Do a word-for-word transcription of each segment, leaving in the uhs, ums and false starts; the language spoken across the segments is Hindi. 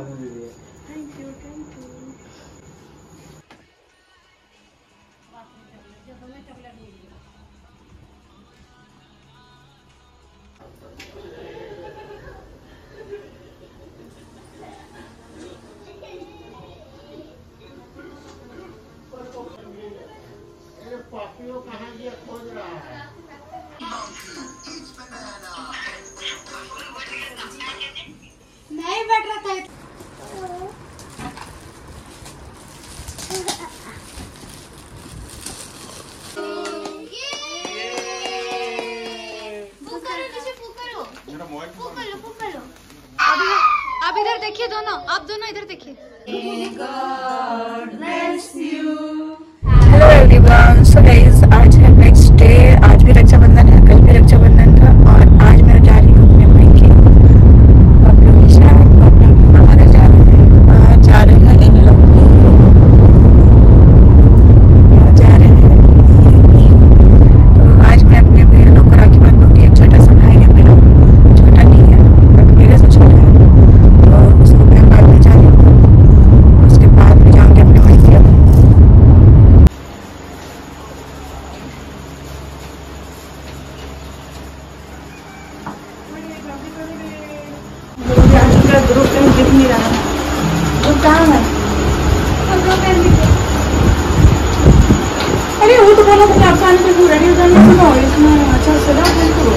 Thank you thank you. पॉपियो कहाँ गया खोज रहा है। नहीं बैठ रहा था। आप इधर देखिए दोनों, आप दोनों इधर देखिए। हेलो एवरीवन, सो गाइस आज है नेक्स्ट डे। आज भी रक्षाबंधन है, कल भी रक्षाबंधन था और आज मैं जा रही हूँ अपने मायके। आप लोग शायद आप लोग हमारे जा रहे हैं जा रहे हैं इन लोग जा रहे हैं। तो आज मैं अपने बहन लोग को राखी बांधूंगी। एक छोटा सा भाई है मेरा, छोटा नहीं है बट मेरे से छोटा है, और उसको मैं बाद में जा रही हूँ। उसके बाद में जाऊँगी अपने मायके। ग्रुप कहीं दिख नहीं रहा है। ग्रुप कहाँ है? अरे वो तो बोला था कि आपका आने से रेडी हो जाने सुनो इसमें अच्छा सजा करो।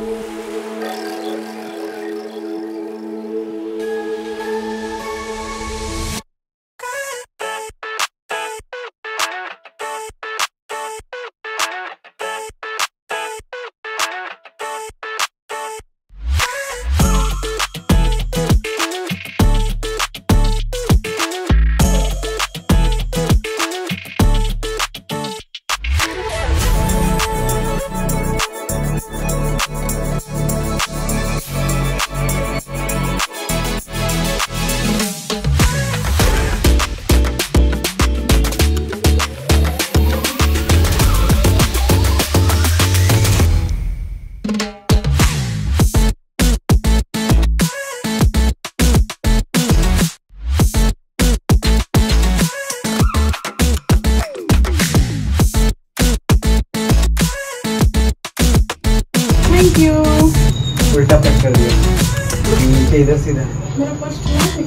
उल्टा पैक कर दिया, नीचे इधर सीधा। मेरा फर्स्ट है।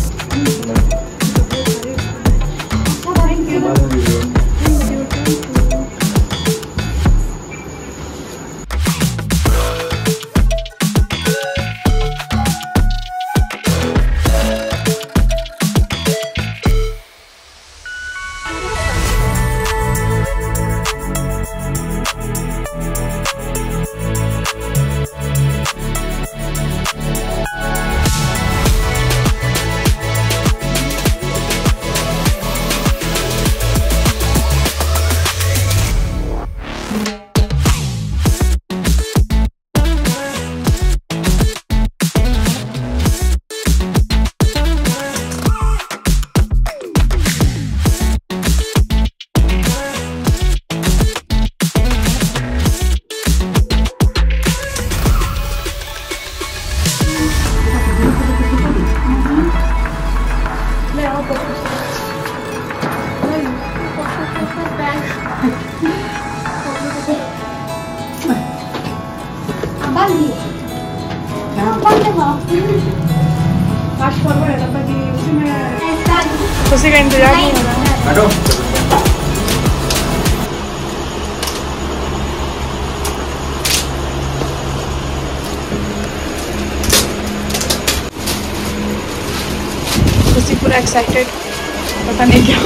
उसी का इंतजार नहीं हो रहा है। उसी पूरा एक्साइटेड, पता नहीं क्या।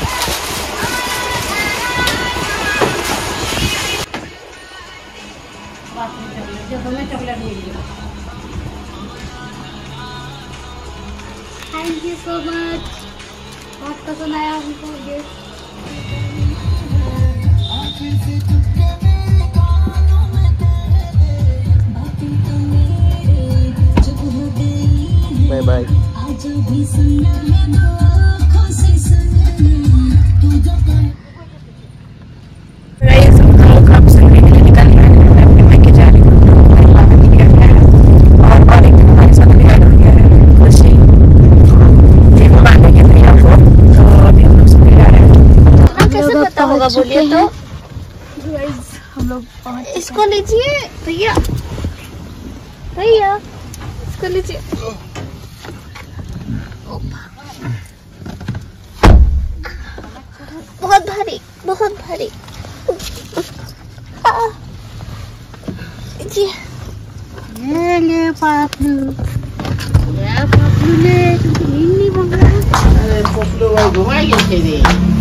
थैंक यू सो मच, बहुत पसंद आया हमको गिफ्ट। Bye bye. चुके तो हम लोग पहुंच इसको लीजिए भैया, भैया इसको लीजिए। बहुत भारी, बहुत भारी। जी ले ले पापलू, ले पापलू ले, तुमको नींद नहीं भाग रहा? अरे पपलू भाई घुमाइए तेरे।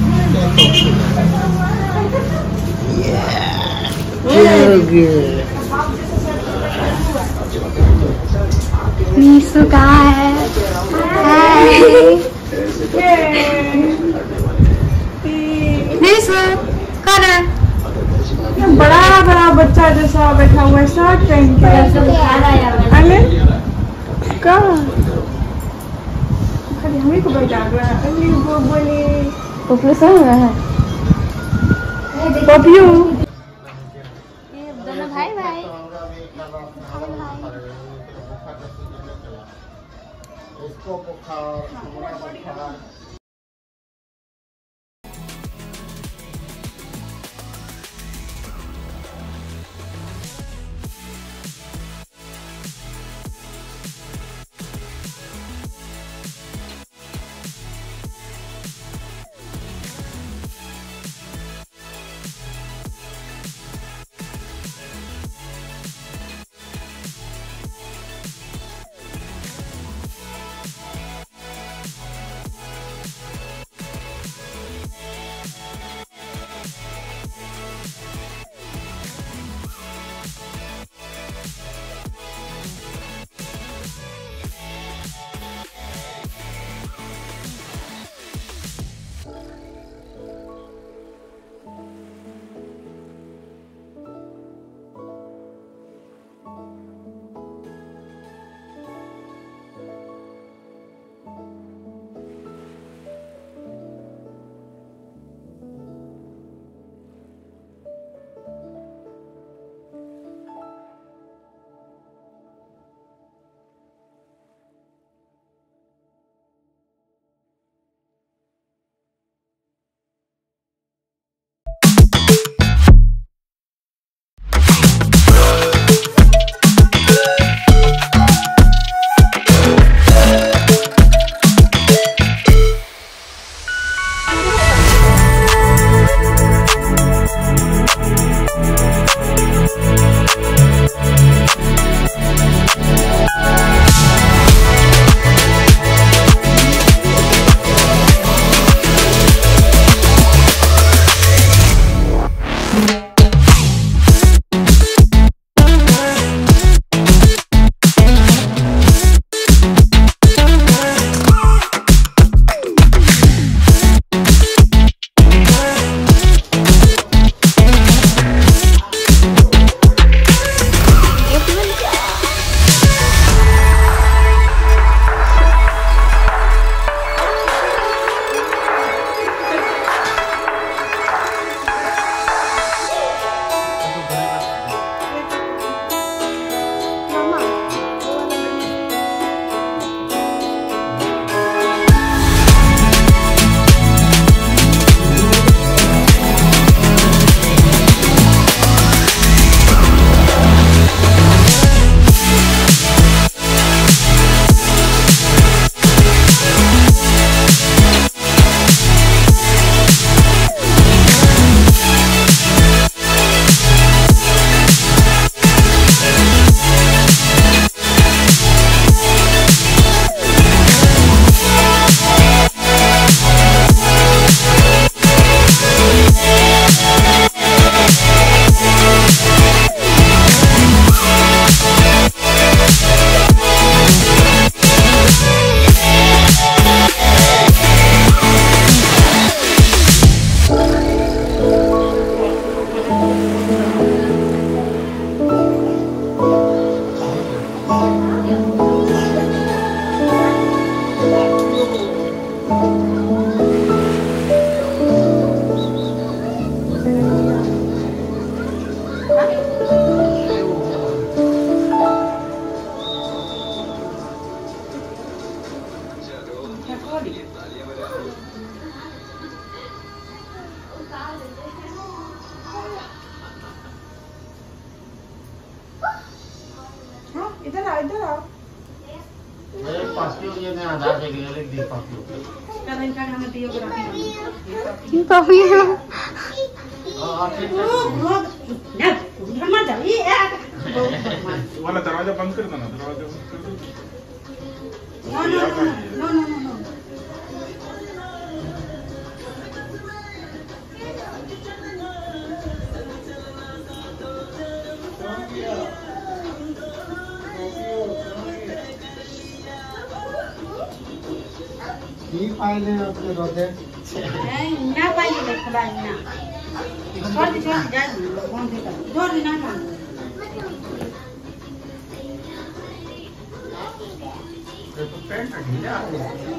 नीसू कहाँ है? नीसू कौन है? बड़ा बड़ा बच्चा जैसा बैठा हुआ है, शर्ट पहन के। अरे कहाँ? खाली हमें को बैठा हुआ है। अरे वो बोले पपलू सो रहा है। पपलू दोनों भाई भाई। इसको बुखार, हमरा बुखार। ये ने आधार दे के लिख दी पापी पापी है हां ठीक है वाला दरवाजा बंद कर देना, दरवाजा बंद कर दो। नो नो नो नो ये फाइल है अपने रोते ना पाइए देख बाई ना छोड़ दे छोड़ जा कौन देता जोर ना ना तो पैंट ढीला है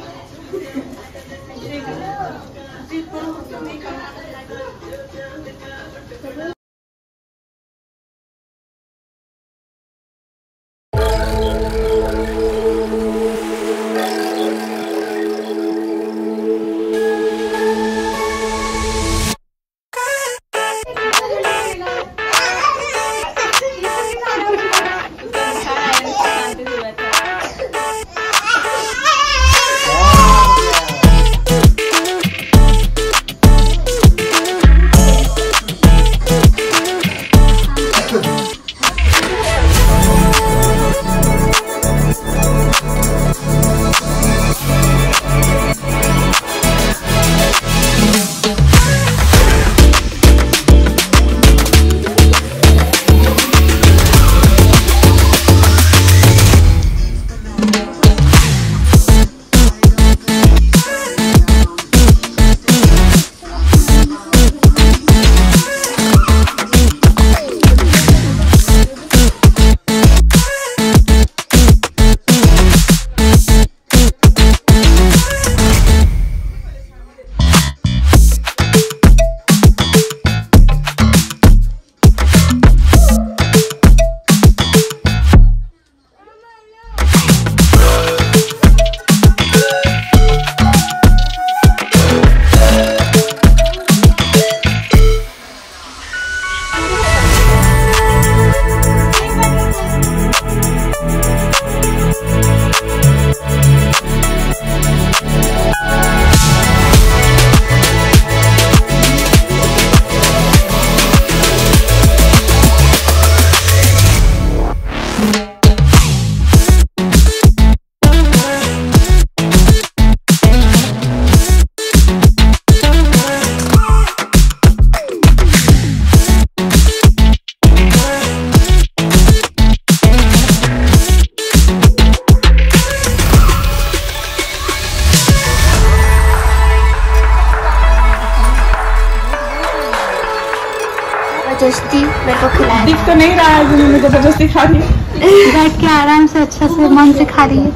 जबरदस्ती मेरे को खिलाया। दिख तो नहीं रहा है, मुझे जबरदस्ती खा रही है। बैठ के आराम से अच्छा से मन से खा रही है।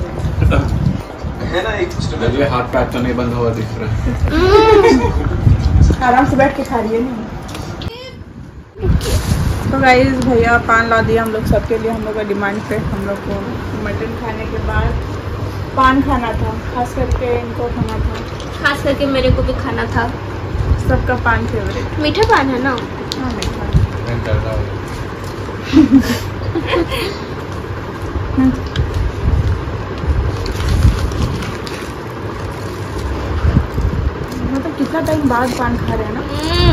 है ना एक सिस्टम, हाथ पैर तो नहीं बंद हुआ दिख रहा है। आराम से बैठ के खा रही है ना। तो गाइस भैया पान ला दिया हम लोग सबके लिए। हम लोग का डिमांड पे हम लोग को मटन खाने के बाद पान खाना था, खास करके इनको खाना था, खास करके मेरे को भी खाना था। सबका पान फेवरेट मीठा पान है ना। हाँ मीठा। मतलब कितना टाइम बाद पान खा रहे हैं ना।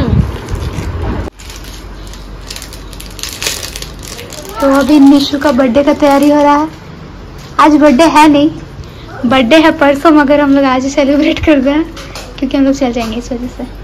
तो अभी निशु का बर्थडे का तैयारी हो रहा है। आज बर्थडे है नहीं, बर्थडे है परसों, मगर हम लोग आज ही सेलिब्रेट कर रहे हैं क्योंकि हम लोग चल जाएंगे इस वजह से।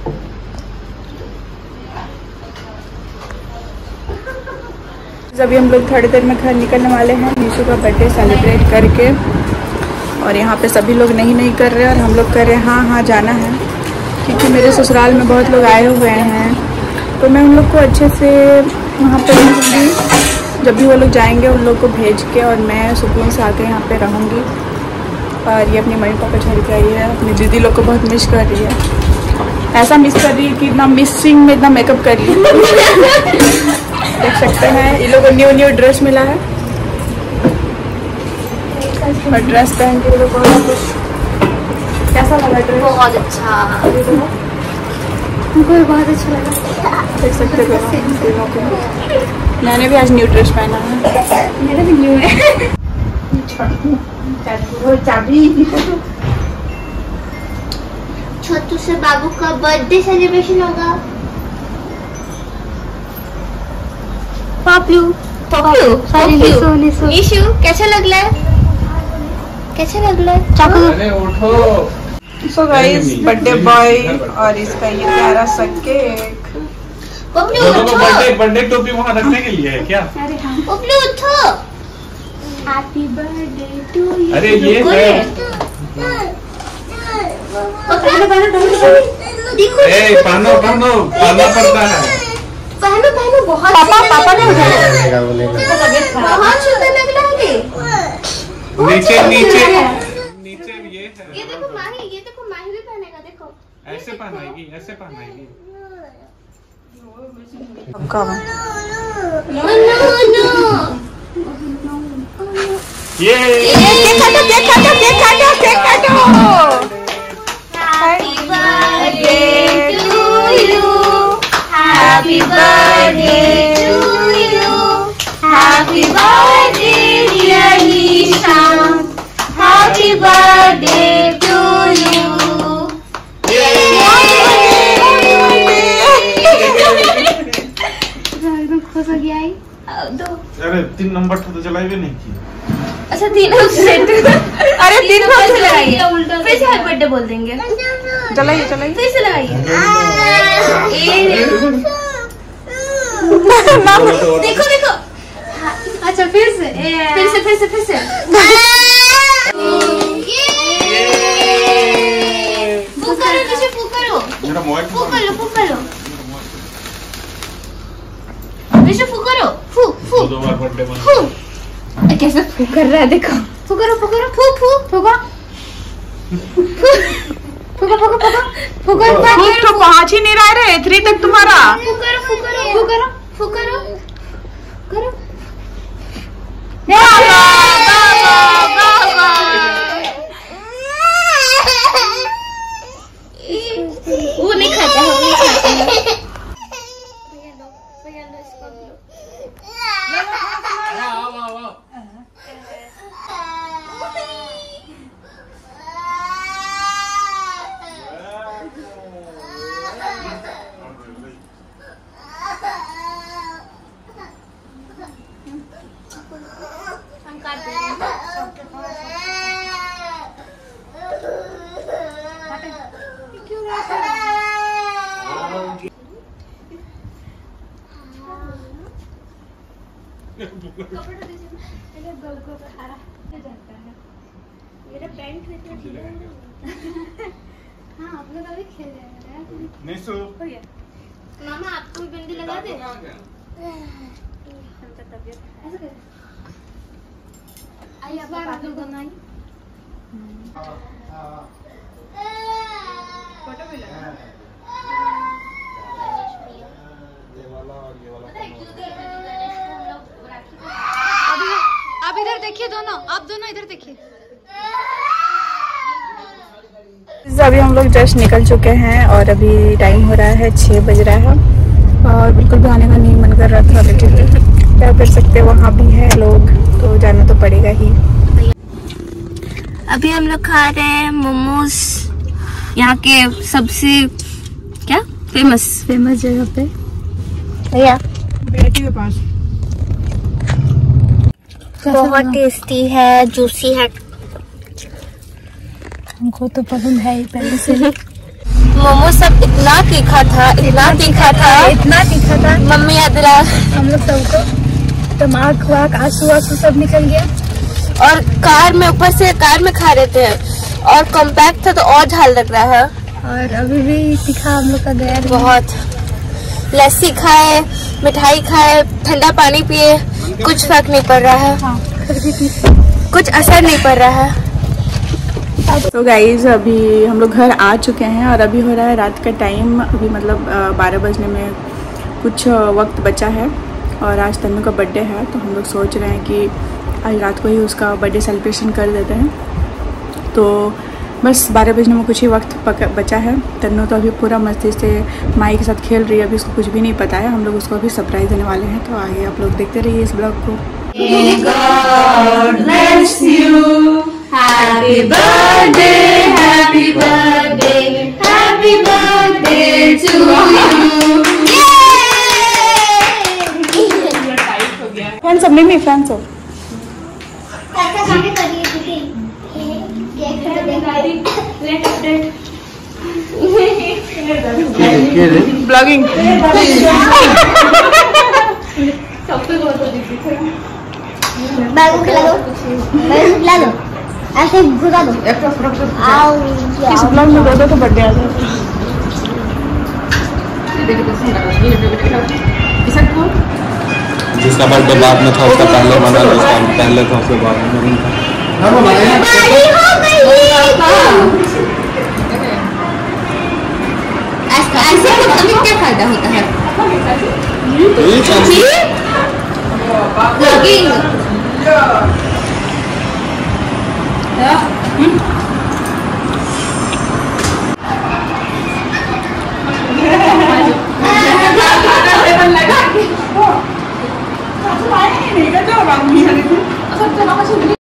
अभी हम लोग थोड़ी देर में घर निकलने वाले हैं निशु का बर्थडे सेलिब्रेट करके। और यहाँ पे सभी लोग नहीं नहीं कर रहे हैं और हम लोग कर रहे हैं हाँ हाँ जाना है, क्योंकि मेरे ससुराल में बहुत लोग आए हुए हैं। तो मैं उन लोग को अच्छे से वहाँ पे रहूँगी। जब भी वो लोग जाएंगे उन लोग को भेज के और मैं सुकून से आके यहाँ पे रहूँगी। और ये अपनी मम्मी पापा छोड़ के आई है, अपनी दीदी लोग को बहुत मिस कर रही है। ऐसा मिस कर रही है कि इतना मिसिंग में इतना मेकअप कर रही है। देख सकते हैं ये लोग को न्यू न्यू ड्रेस मिला है और ड्रेस पहन के लोग बहुत खुश। कैसा लगा ड्रेस? बहुत अच्छा, मुझे बहुत अच्छा लगा। देख सकते हो तीनों को। मैंने भी आज न्यू ड्रेस पहना है। मेरा भी न्यू है। चाबी। छोटू से बाबू का बर्थडे सेलिब्रेशन होगा। पपलू पपलू पपलू निशु कैसा लग रहा है? कैसा लग रहा है? चाकू अरे उठो। सो गाइस बर्थडे बॉय और इसका ये प्यारा सा केक। पपलू दोनों को उठो। बर्थडे बर्थडे टोपी वहाँ रखने के लिए है क्या? पपलू उठो। Happy birthday to you. अरे ये है। पपलू देखो। ए पहनो पहनो पहनना पड़ता है। पहनो पहनो बहुत पापा पापा ने उठाया। बहुत सुंदर लग रहा है। नीचे नीचे नीचे ये है। ये देखो माही, ये देखो माही भी पहनेगा देखो। ऐसे पहनाएगी ऐसे पहनाएगी। आपका नो नो। ये केक काटो केक काटो केक काटो केक काटो। Happy birthday to you. Happy birthday to you. Happy birthday dear Nisha. Happy birthday to you. एकदम खुश हो गया है। अरे तीन नंबर तो चलाई भी नहीं की। अच्छा तीनों सेट। अरे दिन भर से लगाइए फिर से हैप्पी बर्थडे बोल देंगे। चलाइए चलाइए। फिर से लगाइए। देखो देखो। अच्छा फिर से फिर से फिर से फिर से। फू करो निशु फू करो। मेरा मोबाइल फू करो फू करो। निशु फू करो। फू फू दो बार बर्थडे मना। फू। कैसे फू कर रहा है देखो। फू करो फू करो फू फू फूको फूको फूको फूको फूको फूक तो पहुंच ही नहीं रहा है थ्री तक तुम्हारा। फू करो फू करो फू करो फू करो करो। वो नहीं खाता है वो नहीं खाता है। हम काट देंगे। क्यों रहा है? मेरा पैंट हाँ आप लोग अभी खेल रहे हैं। नहीं सो। मामा आपको भी बिंदी लगा दे। ऐसे कर आइए आप आप लोग दोनों आइए। फोटो भी लगा। अभी आप इधर देखिए दोनों आप दोनों इधर देखिए। अभी हम लोग जस्ट निकल चुके हैं और अभी टाइम हो रहा है छः बज रहा है और बिल्कुल भी आने का नहीं मन कर रहा था लेकिन क्या कर सकते, वहाँ भी है लोग तो जाना तो पड़ेगा ही। अभी हम लोग खा रहे हैं मोमोज, यहाँ के सबसे क्या फेमस फेमस जगह पे भैया बेटी के पास बहुत टेस्टी है, जूसी है। हमको तो पसंद है ही पहले से। मोमोज सब इतना तीखा था इतना तीखा था इतना तीखा था मम्मी अदरा हम लोग सबको दिमाग वाक आंसू आंसू सब निकल गया। और कार में ऊपर से कार में खा रहे थे और कॉम्पैक्ट था तो और झाल लग रहा है। और अभी भी तीखा हम लोग का गया नहीं। बहुत लस्सी खाए, मिठाई खाए, ठंडा पानी पिए, कुछ फर्क नहीं पड़ रहा है। हाँ, फिर भी तीखा। कुछ असर नहीं पड़ रहा है। तो गाइज अभी हम लोग घर आ चुके हैं और अभी हो रहा है रात का टाइम, अभी मतलब बारह बजने में कुछ वक्त बचा है और आज तन्नू का बर्थडे है तो हम लोग सोच रहे हैं कि आज रात को ही उसका बर्थडे सेलिब्रेशन कर देते हैं। तो बस बारह बजने में कुछ ही वक्त बचा है। तन्नू तो अभी पूरा मस्ती से माई के साथ खेल रही है, अभी उसको कुछ भी नहीं पता है। हम लोग उसको अभी सरप्राइज़ देने वाले हैं तो आगे आप लोग देखते रहिए इस ब्लॉग को। Happy birthday, happy birthday, happy birthday to you. Friends सब में फ्रेंड्स हो ब्लॉगिंग बैग को खिला दो, बैग को खिला दो, ऐसे घुसा दो। आओ इस ब्लॉग में दो दो तो बर्थडे आ जाए। जिसका बर्थडे बाद में था उसका पहले मना, जिसका पहले था उसके बाद में नहीं था। बड़ी हो गई। ऐसे ऐसे हमें क्या फायदा होता है? ब्लॉगिंग लगा